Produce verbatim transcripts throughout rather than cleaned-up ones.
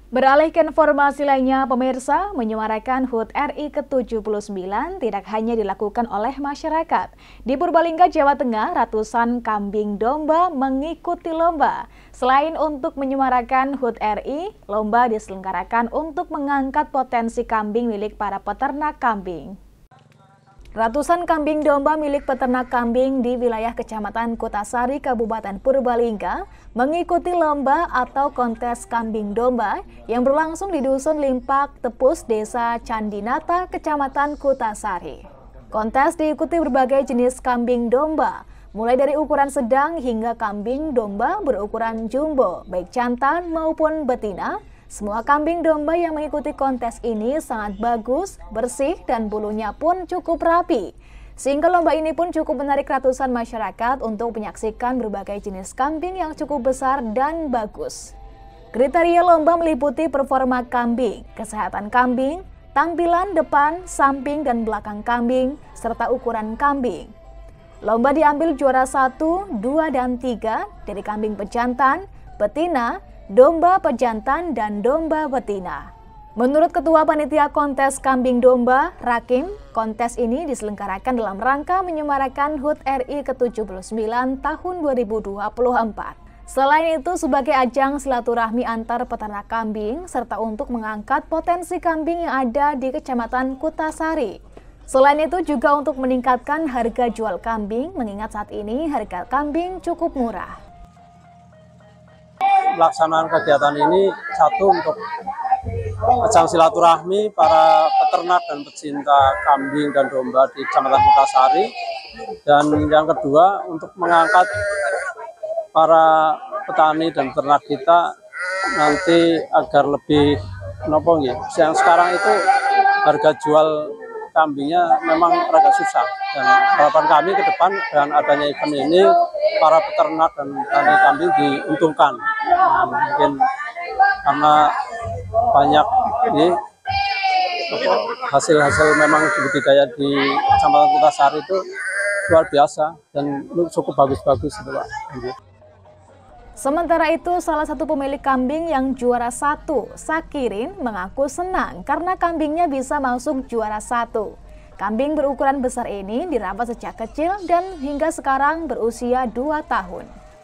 Beralih ke informasi lainnya, pemirsa, menyemarakan H U T R I ke tujuh puluh sembilan tidak hanya dilakukan oleh masyarakat. Di Purbalingga, Jawa Tengah, ratusan kambing domba mengikuti lomba. Selain untuk menyemarakan H U T R I, lomba diselenggarakan untuk mengangkat potensi kambing milik para peternak kambing. Ratusan kambing domba milik peternak kambing di wilayah Kecamatan Kutasari, Kabupaten Purbalingga mengikuti lomba atau kontes kambing domba yang berlangsung di Dusun Limpak Tepus, Desa Candinata, Kecamatan Kutasari. Kontes diikuti berbagai jenis kambing domba, mulai dari ukuran sedang hingga kambing domba berukuran jumbo, baik jantan maupun betina. Semua kambing domba yang mengikuti kontes ini sangat bagus, bersih, dan bulunya pun cukup rapi. Sehingga lomba ini pun cukup menarik ratusan masyarakat untuk menyaksikan berbagai jenis kambing yang cukup besar dan bagus. Kriteria lomba meliputi performa kambing, kesehatan kambing, tampilan depan, samping, dan belakang kambing, serta ukuran kambing. Lomba diambil juara satu, dua, dan tiga dari kambing pejantan, betina, domba pejantan, dan domba betina. Menurut Ketua Panitia Kontes Kambing Domba, Rakim, kontes ini diselenggarakan dalam rangka menyemarakan H U T R I ke tujuh puluh sembilan tahun dua ribu dua puluh empat. Selain itu sebagai ajang silaturahmi antar peternak kambing, serta untuk mengangkat potensi kambing yang ada di Kecamatan Kutasari. Selain itu juga untuk meningkatkan harga jual kambing, mengingat saat ini harga kambing cukup murah. Pelaksanaan kegiatan ini satu untuk ajang silaturahmi para peternak dan pecinta kambing dan domba di Kecamatan Kutasari, dan yang kedua untuk mengangkat para petani dan peternak kita nanti agar lebih nopo nggih. Yang sekarang itu harga jual kambingnya memang agak susah, dan harapan kami ke depan dengan adanya event ini para peternak dan petani kambing diuntungkan. Nah, mungkin karena banyak hasil-hasil memang budidaya di Kecamatan Kutasari itu luar biasa dan cukup bagus-bagus itu, Pak. Sementara itu, salah satu pemilik kambing yang juara satu, Sakirin, mengaku senang karena kambingnya bisa masuk juara satu. Kambing berukuran besar ini dirawat sejak kecil dan hingga sekarang berusia dua tahun.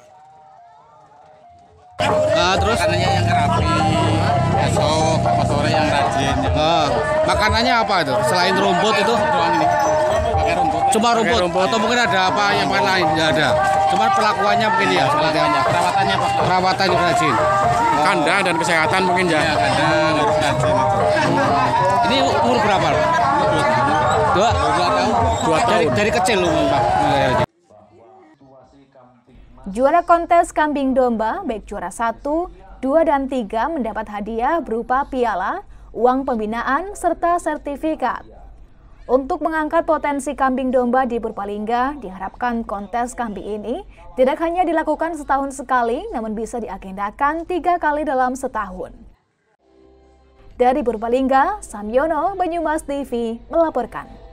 Uh, terus makanannya yang rapi, esok apa sore yang rajin. Uh, makanannya apa itu? Selain rumput itu? Doang ini. Pakai rumput. Cuma rumput. rumput atau mungkin ada apa yang lain? Tidak ada. Cuma perlakuannya mungkin ya seperti apa? Perawatannya apa? Perawatan juga rajin. Oh. Kandang dan kesehatan mungkin ya. Ya kandang harus rajin. Ini umur berapa? Dua. Dua, dua tahun. Dua tahun. Dari, dari kecil lu, Pak. Juara kontes kambing domba, baik juara satu, dua, dan tiga mendapat hadiah berupa piala, uang pembinaan, serta sertifikat. Untuk mengangkat potensi kambing domba di Purbalingga, diharapkan kontes kambing ini tidak hanya dilakukan setahun sekali, namun bisa diagendakan tiga kali dalam setahun. Dari Purbalingga, Samyono, Banyumas T V melaporkan.